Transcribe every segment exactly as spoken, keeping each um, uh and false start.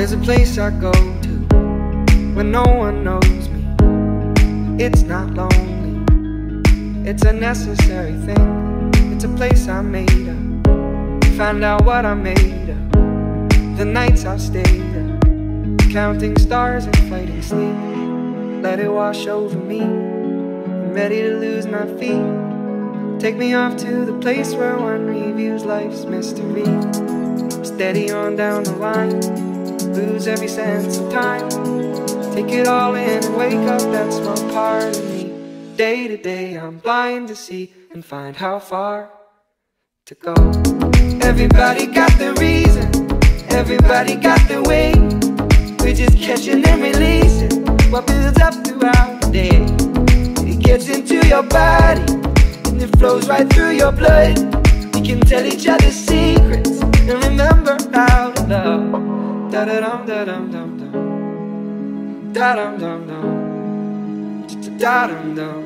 There's a place I go to when no one knows me. It's not lonely, it's a necessary thing. It's a place I made up, find out what I made of. The nights I've stayed up, counting stars and fighting sleep. Let it wash over me, I'm ready to lose my feet. Take me off to the place where one reviews life's mystery. Steady on down the line, lose every sense of time. Take it all in and wake up that small part of me. Day to day I'm blind to see and find how far to go. Everybody got their reason, everybody got their way. We're just catching and releasing what builds up throughout the day. It gets into your body and it flows right through your blood. We can tell each other secrets and remember how to love. Da da dum da dum dum dum, da dum dum dum, da dum dum,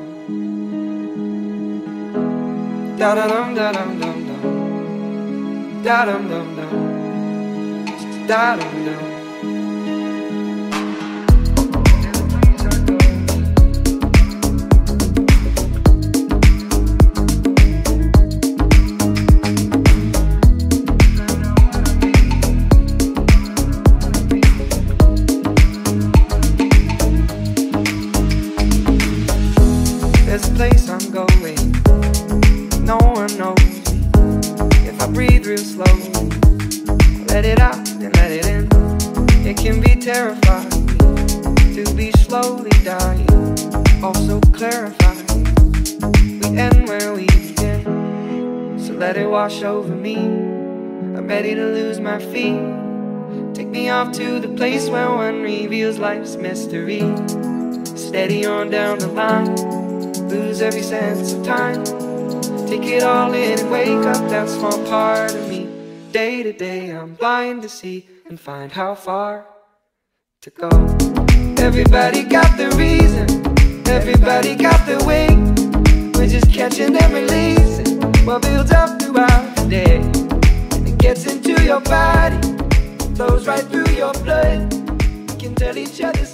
da da dum da dum dum dum, da dum dum dum, da dum dum. There's a place I'm going, no one knows me. If I breathe real slowly, let it out and let it in. It can be terrifying to be slowly dying, also clarifying. We end where we begin, so let it wash over me. I'm ready to lose my feet. Take me off to the place where one reveals life's mystery. Steady on down the line, lose every sense of time. Take it all in and wake up that small part of me. Day to day I'm blind to see and find how far to go. Everybody got their reason, everybody got their way. We're just catching and releasing what builds up throughout the day. And it gets into your body, flows right through your blood. We can tell each other